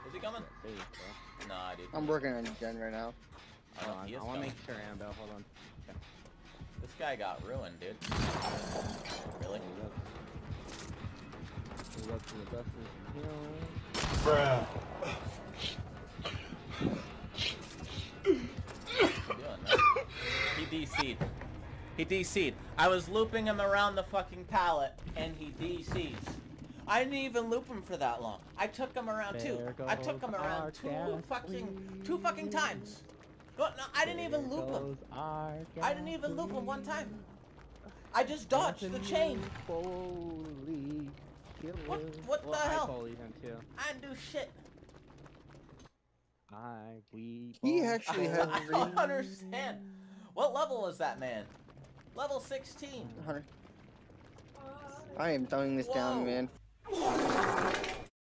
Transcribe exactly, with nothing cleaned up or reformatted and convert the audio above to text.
Is he coming? There you go. Nah, dude. I'm working on Gen right now. Oh, Hold on, he I is want to coming. make sure, Ambo. Hold on. Okay. This guy got ruined, dude. Really? We go to the Dustin Hill. Bruh. He D C'd. He D C'd. I was looping him around the fucking pallet, and he D C's. I didn't even loop him for that long. I took him around two. I took him around two fucking, two fucking times. No, no, I didn't even loop him. I didn't even loop him one time. I just dodged the chain. What, what the hell? I didn't do shit. I, we He actually I, has. I don't understand. What level was that man? Level sixteen. I am throwing this down, Whoa. man.